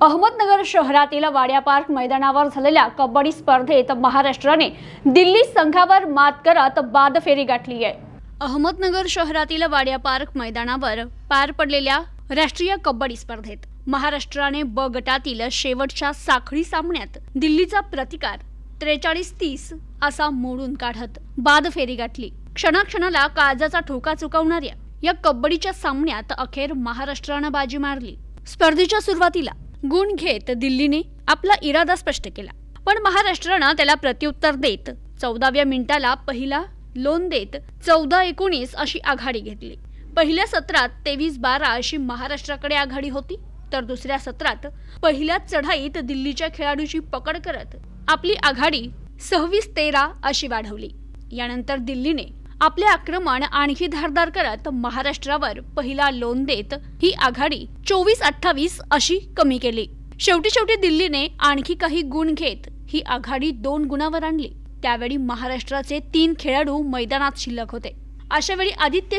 अहमदनगर शहरातील वाडिया पार्क मैदानावर झालेल्या कबड्डी स्पर्धेत महाराष्ट्राने दिल्ली संघावर मात करत बाद फेरी गाठली आहे। अहमदनगर शहरातील वाडिया पार्क मैदानावर पार पडलेल्या राष्ट्रीय कबड्डी स्पर्धेत महाराष्ट्राने ब गटातील शेवटच्या साखळी सामन्यात दिल्लीचा प्रतिकार 43-30 असा मोडून काढत बाद फेरी गाठली। क्षणाक्षणाला काळजाचा ठोका चुकवणाऱ्या या कबड्डीच्या सामन्यात अखेर महाराष्ट्राने बाजी मारली। स्पर्धेच्या सुरुवातीला गुण घेत दिल्लीने आपला इरादा स्पष्ट केला, पण महाराष्ट्राने त्याला प्रत्युत्तर देत 14व्या मिनिटाला पहिला लोन देत 14-19 अशी आघाडी घेतली। पहिल्या सत्रात 23-12 अशी महाराष्ट्राकडे आघाडी होती, तर दुसऱ्या सत्रात पहिल्या चढाईत दिल्लीच्या खेळाडूची पकड करत आपली आघाडी 26-13 अशी वाढवली। यानंतर दिल्लीने आपले आक्रमण आणखी धारदार करत महाराष्ट्रावर पहिला लोन देत ही आघाडी 24-28 अशी कमी केली। शेवटी दिल्लीने आणखी काही गुण घेत ही आघाडी 2 गुणावर आणली। त्यावेळी महाराष्ट्राचे 3 खेळाडू मैदानात शिल्लक होते। अशा वेळी आदित्य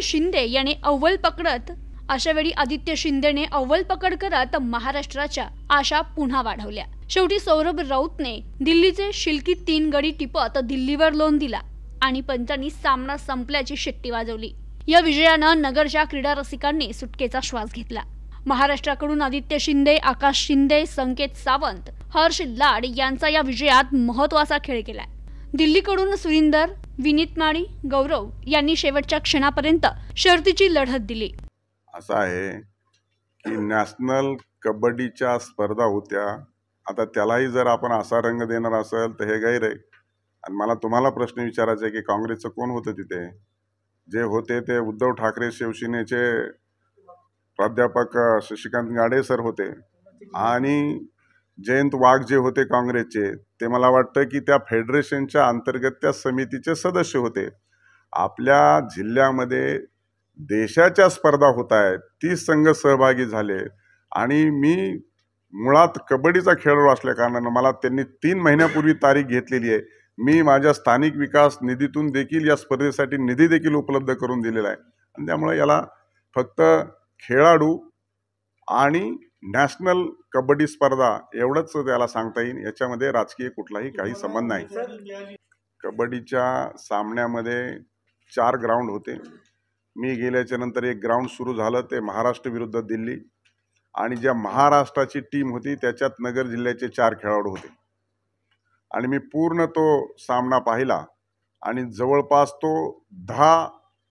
शिंदेने अव्वल पकड करत महाराष्ट्राच्या आशा पुन्हा वाढवल्या। शेवटी सौरभ राऊतने दिल्लीचे शिल्की 3 गडी टिपत दिल्लीवर लोन दिला आणि पंचांनी सामना संपल्याची शिट्टी वाजवली। या विजयाने नगरच्या क्रीडा रसिकांनी सुटकेचा श्वास घेतला। महाराष्ट्राकडून आदित्य शिंदे, आकाश शिंदे, संकेत सावंत, हर्ष लाड यांचा या विजयात महत्त्वाचा खेळ केलाय। दिल्लीकडून सुरिंदर, विनीत माळी, गौरव यांनी शेवटच्या क्षणापर्यंत शर्तीची लढत दिली। असं आहे की नॅशनल कबड्डीच्या स्पर्धा होत्या, आता त्यालाही जर आपण असा रंग देणार असेल तर हे गैर आहे। आणि मला तुम्हाला प्रश्न विचारायचा आहे की काँग्रेसचं कोण होतं तिथे? जे होते ते उद्धव ठाकरे शिवसेनेचे प्राध्यापक शशिकांत गाडे सर होते आणि जयंत वाघ जे होते काँग्रेसचे, ते मला वाटतं की त्या फेडरेशनच्या अंतर्गत त्या समितीचे सदस्य होते। आपल्या जिल्ह्यामध्ये देशाच्या स्पर्धा होत आहेत, 30 संघ सहभागी झाले आणि मी मुळात कबड्डीचा खेळाडू असल्या कारणानं मला त्यांनी 3 महिन्यापूर्वी तारीख घेतलेली आहे। मी माझ्या स्थानिक विकास निधीतून देखील या स्पर्धेसाठी निधी देखील उपलब्ध करून दिलेला आहे आणि त्यामुळे याला फक्त खेळाडू आणि नॅशनल कबड्डी स्पर्धा एवढंच त्याला सांगता येईल, याच्यामध्ये राजकीय कुठलाही काही संबंध नाही। कबड्डीच्या सामन्यामध्ये 4 ग्राउंड होते। मी गेल्याच्या नंतर एक ग्राउंड सुरू झालं, ते महाराष्ट्र विरुद्ध दिल्ली, आणि ज्या महाराष्ट्राची टीम होती त्याच्यात नगर जिल्ह्याचे 4 खेळाडू होते आणि मी पूर्ण तो सामना पाहिला आणि जवळपास तो 10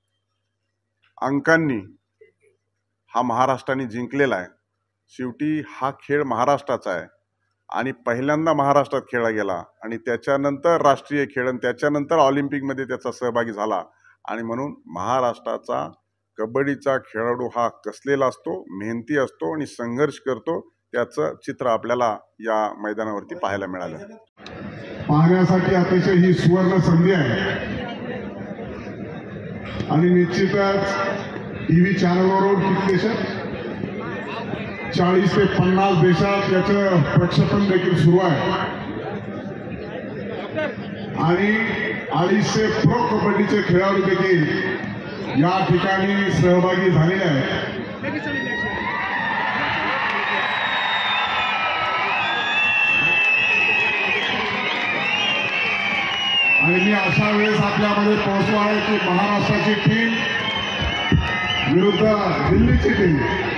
अंकांनी हा महाराष्ट्राने जिंकलेला आहे। शेवटी हा खेळ महाराष्ट्राचा आहे आणि पहिल्यांदा महाराष्ट्रात खेळला गेला आणि त्याच्यानंतर राष्ट्रीय खेळ आणि त्याच्यानंतर ऑलिम्पिकमध्ये त्याचा सहभागी झाला आणि म्हणून महाराष्ट्राचा कबड्डीचा खेळाडू हा कसलेला असतो, मेहनती असतो आणि संघर्ष करतो, त्याचं चित्र आपल्याला या मैदानावरती पाहायला मिळालं। पाहण्यासाठी अतिशय ही सुवर्ण संधी आहे आणि निश्चितच टीव्ही चॅनलवरून कितलेशे 40 ते 50 देशात याचं प्रक्षेपण देखील सुरू आहे आणि 250 प्रो कबड्डीचे खेळाडू देखील या ठिकाणी सहभागी झालेले आहेत। आणि मी अशा वेळेस आपल्यामध्ये पोहोचलो आहे की महाराष्ट्राची टीम विरुद्ध दिल्लीची टीम,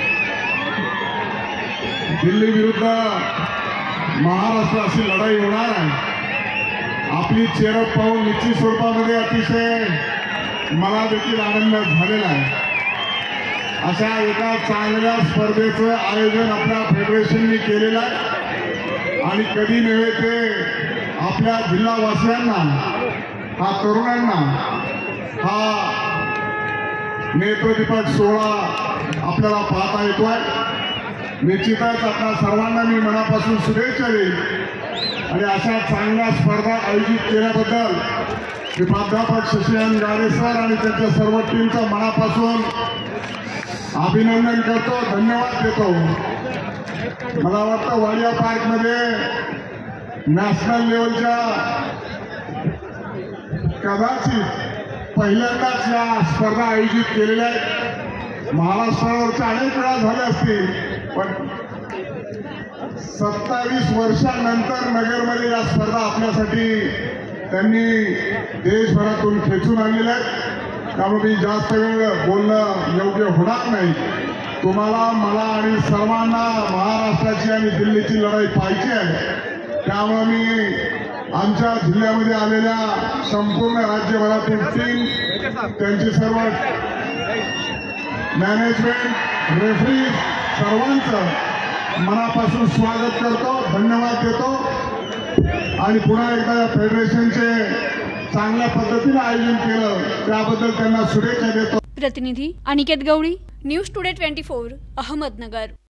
दिल्ली विरुद्ध महाराष्ट्र अशी लढाई होणार आहे। आपली चेहरा पाहून निश्चित स्वरूपामध्ये अतिशय मला देखील आनंद झालेला आहे। अशा एका चांगल्या स्पर्धेचं आयोजन आपल्या फेडरेशनने केलेलं आहे आणि कधी नव्हे ते आपल्या जिल्हावासियांना, हा तरुणांना हा नेत्रदीपक सोहळा आपल्याला पाहता येतोय। निश्चितच आपल्या सर्वांना मी मनापासून शुभेच्छा देईन आणि अशा चांगल्या स्पर्धा आयोजित केल्याबद्दल मी प्राध्यापक शशिकांत गाडे सर आणि त्यांच्या सर्व टीमचं मनापासून अभिनंदन करतो, धन्यवाद देतो। मला वाटतं वाडिया पार्कमध्ये नॅशनल लेवलच्या कदाचित पहिल्यांदाच या स्पर्धा आयोजित केलेल्या आहेत। महाराष्ट्रावरच्या अनेक वेळा झाल्या असतील, पण 27 वर्षांनंतर नगरमध्ये या स्पर्धा आपल्यासाठी त्यांनी देशभरातून खेचून आणलेल्या आहेत. त्यामुळे मी जास्त वेळ बोलणं योग्य होणार नाही. तुम्हाला, मला आणि सर्वांना महाराष्ट्राची आणि दिल्लीची लढाई पाहिजे आहे. त्यामुळे मी आमच्या जिल्ह्यामध्ये आलेल्या संपूर्ण राज्यभरातील टीम, त्यांची सर्व मॅनेजमेंट, रेफरी सर्वांचं मनापासून स्वागत करतो, धन्यवाद देतो आणि पुन्हा एकदा या फेडरेशनचे चांगल्या पद्धतीने आयोजन केलं त्याबद्दल त्यांना शुभेच्छा देतो. प्रतिनिधी अनिकेत गवळी, न्यूज टुडे 24, अहमदनगर.